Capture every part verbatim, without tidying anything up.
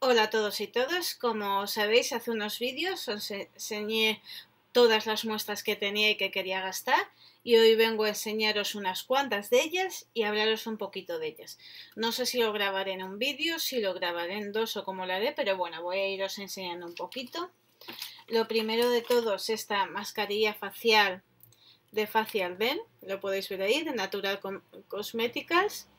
Hola a todos y todas, como sabéis hace unos vídeos os enseñé todas las muestras que tenía y que quería gastar y hoy vengo a enseñaros unas cuantas de ellas y hablaros un poquito de ellas. No sé si lo grabaré en un vídeo, si lo grabaré en dos o cómo lo haré, pero bueno, voy a iros enseñando un poquito. Lo primero de todo es esta mascarilla facial de Facial Ben, lo podéis ver ahí, de Natural Cosméticas.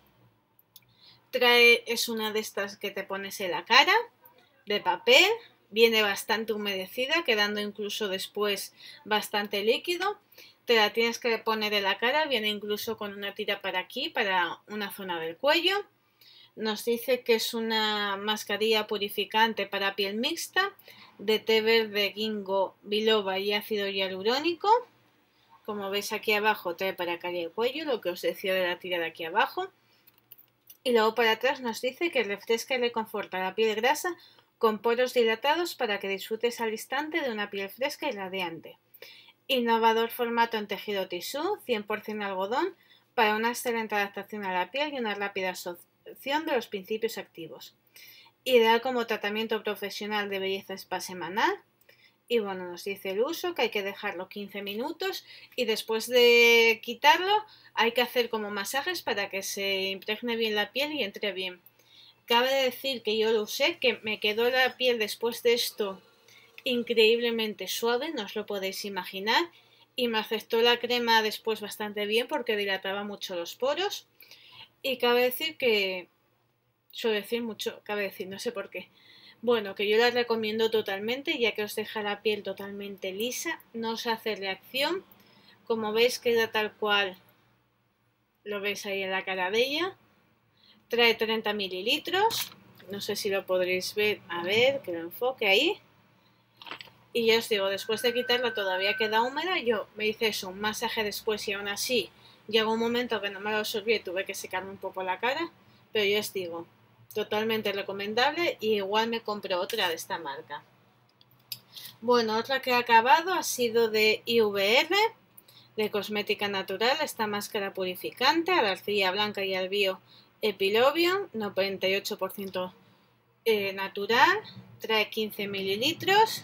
Trae, es una de estas que te pones en la cara, de papel, viene bastante humedecida, quedando incluso después bastante líquido. Te la tienes que poner en la cara, viene incluso con una tira para aquí, para una zona del cuello. Nos dice que es una mascarilla purificante para piel mixta, de té verde, ginkgo biloba y ácido hialurónico. Como veis aquí abajo trae para cara y el cuello, lo que os decía de la tira de aquí abajo. Y luego para atrás nos dice que refresca y reconforta la piel grasa con poros dilatados para que disfrutes al instante de una piel fresca y radiante. Innovador formato en tejido tisú, cien por cien algodón, para una excelente adaptación a la piel y una rápida absorción de los principios activos. Ideal como tratamiento profesional de belleza spa semanal. Y bueno, nos dice el uso, que hay que dejarlo quince minutos y después de quitarlo hay que hacer como masajes para que se impregne bien la piel y entre bien. Cabe decir que yo lo usé, que me quedó la piel después de esto increíblemente suave, no os lo podéis imaginar, y me aceptó la crema después bastante bien porque dilataba mucho los poros. Y cabe decir que, suelo decir mucho, cabe decir, no sé por qué, bueno, que yo la recomiendo totalmente, ya que os deja la piel totalmente lisa, no os hace reacción, como veis queda tal cual lo veis ahí en la cara de ella. Trae treinta mililitros, no sé si lo podréis ver, a ver, que lo enfoque ahí. Y ya os digo, después de quitarla todavía queda húmeda, yo me hice eso, un masaje después y aún así llegó un momento que no me lo absorbí y tuve que secarme un poco la cara, pero ya os digo, totalmente recomendable y igual me compro otra de esta marca. Bueno, otra que he acabado ha sido de I V R, de Cosmética Natural, esta máscara purificante a la arcilla blanca y al bio Epilobium, noventa y ocho por ciento eh, natural, trae quince mililitros.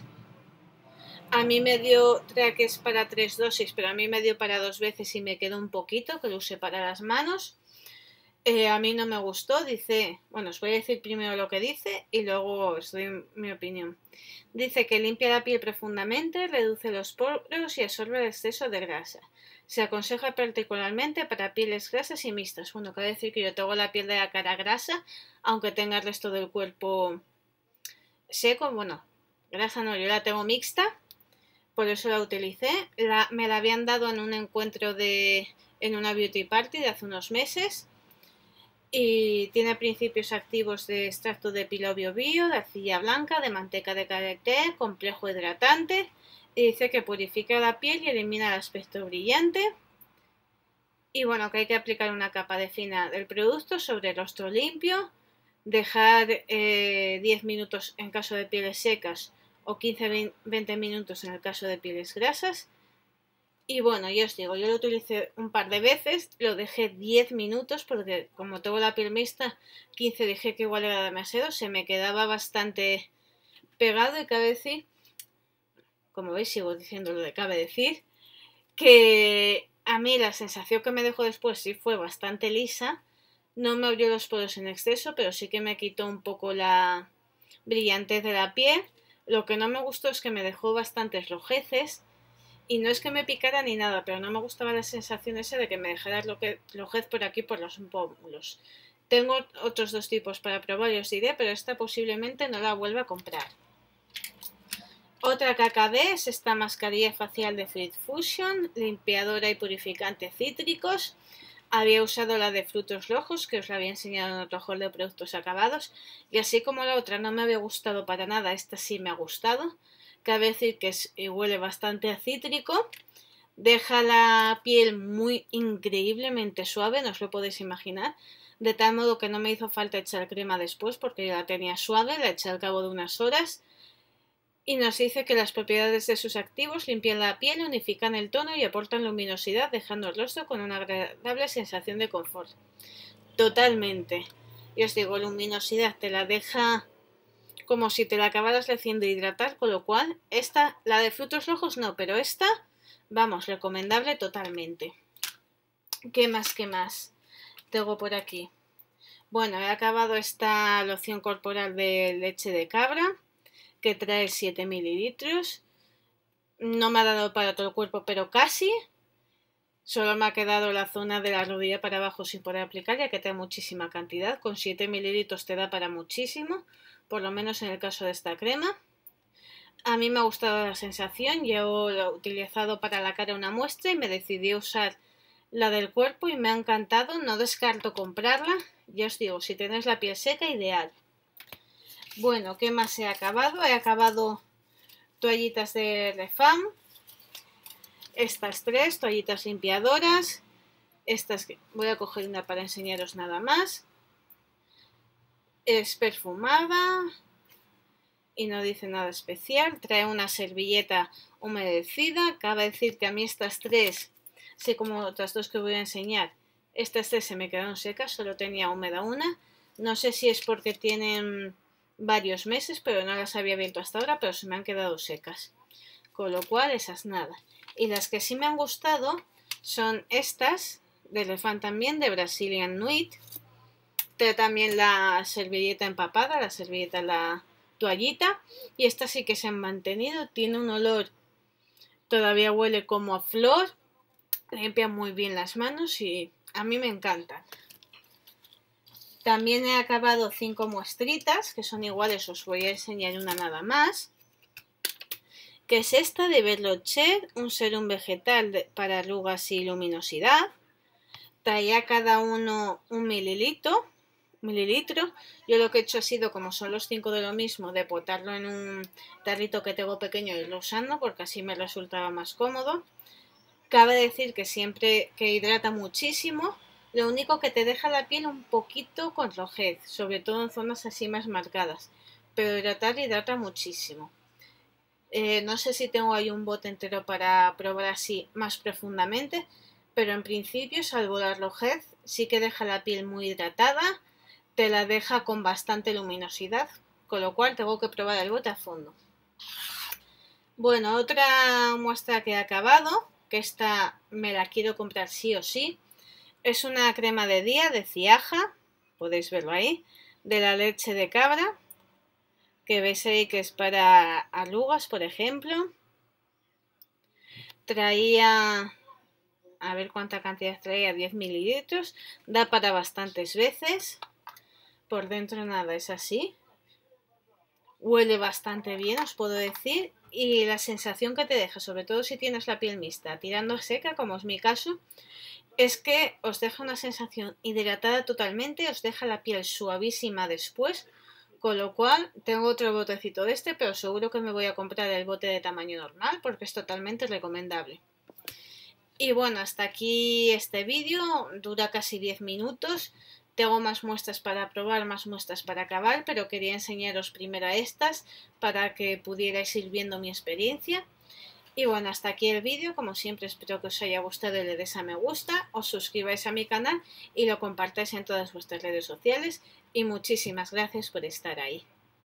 A mí me dio, trae que es para tres dosis, pero a mí me dio para dos veces y me quedó un poquito, que lo usé para las manos. Eh, a mí no me gustó, dice, bueno, os voy a decir primero lo que dice y luego os doy mi opinión. Dice que limpia la piel profundamente, reduce los poros y absorbe el exceso de grasa. Se aconseja particularmente para pieles grasas y mixtas. Bueno, quiere decir que yo tengo la piel de la cara grasa, aunque tenga el resto del cuerpo seco. Bueno, grasa no, yo la tengo mixta, por eso la utilicé. La, me la habían dado en un encuentro de, en una beauty party de hace unos meses. Y tiene principios activos de extracto de pilobio bio, de arcilla blanca, de manteca de carácter, complejo hidratante. Y dice que purifica la piel y elimina el aspecto brillante. Y bueno, que hay que aplicar una capa de fina del producto sobre el rostro limpio. Dejar eh, diez minutos en caso de pieles secas o quince a veinte minutos en el caso de pieles grasas. Y bueno, ya os digo, yo lo utilicé un par de veces, lo dejé diez minutos porque como tengo la piel mixta, quince dije que igual era demasiado, se me quedaba bastante pegado y cabe decir, como veis sigo diciendo lo de cabe decir, que a mí la sensación que me dejó después sí fue bastante lisa, no me abrió los poros en exceso, pero sí que me quitó un poco la brillantez de la piel. Lo que no me gustó es que me dejó bastantes rojeces. Y no es que me picara ni nada, pero no me gustaba la sensación esa de que me dejara rojez por aquí, por los pómulos. Tengo otros dos tipos para probar y os diré, pero esta posiblemente no la vuelva a comprar. Otra que acabé es esta mascarilla facial de Fruit Fusion, limpiadora y purificante cítricos. Había usado la de frutos rojos, que os la había enseñado en otro haul de productos acabados, y así como la otra no me había gustado para nada, esta sí me ha gustado. Cabe decir que es, huele bastante a cítrico, deja la piel muy increíblemente suave, no os lo podéis imaginar, de tal modo que no me hizo falta echar crema después porque ya la tenía suave, la eché al cabo de unas horas. Y nos dice que las propiedades de sus activos limpian la piel, unifican el tono y aportan luminosidad, dejando el rostro con una agradable sensación de confort. Totalmente. Y os digo, luminosidad te la deja como si te la acabaras recién de hidratar, con lo cual esta, la de frutos rojos no, pero esta, vamos, recomendable totalmente. ¿Qué más, qué más tengo por aquí? Bueno, he acabado esta loción corporal de leche de cabra, que trae siete mililitros. No me ha dado para todo el cuerpo, pero casi. Solo me ha quedado la zona de la rodilla para abajo sin poder aplicar, ya que trae muchísima cantidad. Con siete mililitros te da para muchísimo, por lo menos en el caso de esta crema. A mí me ha gustado la sensación. Yo lo he utilizado para la cara una muestra y me decidí a usar la del cuerpo y me ha encantado. No descarto comprarla. Ya os digo, si tenéis la piel seca, ideal. Bueno, ¿qué más he acabado? He acabado toallitas de Refam. Estas tres toallitas limpiadoras. Estas que voy a coger una para enseñaros nada más. Es perfumada y no dice nada especial. Trae una servilleta humedecida. Cabe decir que a mí estas tres, así como otras dos que voy a enseñar, estas tres se me quedaron secas, solo tenía húmeda una. No sé si es porque tienen varios meses, pero no las había abierto hasta ahora, pero se me han quedado secas. Con lo cual, esas nada. Y las que sí me han gustado son estas, de Refam también, de Brazilian Nuit. Trae también la servilleta empapada, la servilleta, la toallita. Y estas sí que se han mantenido. Tiene un olor, todavía huele como a flor. Limpia muy bien las manos y a mí me encantan. También he acabado cinco muestritas, que son iguales, os voy a enseñar una nada más. Que es esta de Berlocher, un serum vegetal de, para arrugas y luminosidad. Traía cada uno un mililitro, mililitro. Yo lo que he hecho ha sido, como son los cinco de lo mismo, de botarlo en un tarrito que tengo pequeño y irlo usando, porque así me resultaba más cómodo. Cabe decir que siempre que hidrata muchísimo, lo único que te deja la piel un poquito con rojez, sobre todo en zonas así más marcadas, pero hidratar hidrata muchísimo. Eh, no sé si tengo ahí un bote entero para probar así más profundamente, pero en principio, salvo la rojez, sí que deja la piel muy hidratada, te la deja con bastante luminosidad, con lo cual tengo que probar el bote a fondo. Bueno, otra muestra que he acabado, que esta me la quiero comprar sí o sí, es una crema de día de Ciaja, podéis verlo ahí, de la leche de cabra, que veis ahí que es para arrugas, por ejemplo. Traía, a ver cuánta cantidad traía, diez mililitros, da para bastantes veces. Por dentro nada, es así. Huele bastante bien, os puedo decir, y la sensación que te deja, sobre todo si tienes la piel mixta, tirando seca, como es mi caso, es que os deja una sensación hidratada totalmente, os deja la piel suavísima después, con lo cual tengo otro botecito de este, pero seguro que me voy a comprar el bote de tamaño normal porque es totalmente recomendable. Y bueno, hasta aquí este vídeo, dura casi diez minutos. Tengo más muestras para probar, más muestras para acabar, pero quería enseñaros primero estas para que pudierais ir viendo mi experiencia. Y bueno, hasta aquí el vídeo. Como siempre, espero que os haya gustado y le des a me gusta, os suscribáis a mi canal y lo compartáis en todas vuestras redes sociales. Y muchísimas gracias por estar ahí.